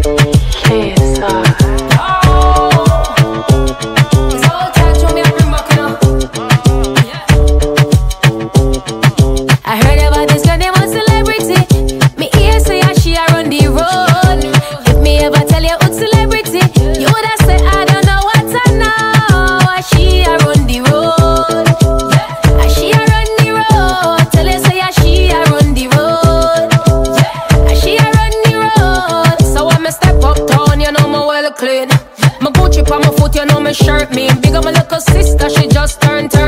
My Gucci on my foot, you know me shirt me. Big up my little sister, she just turned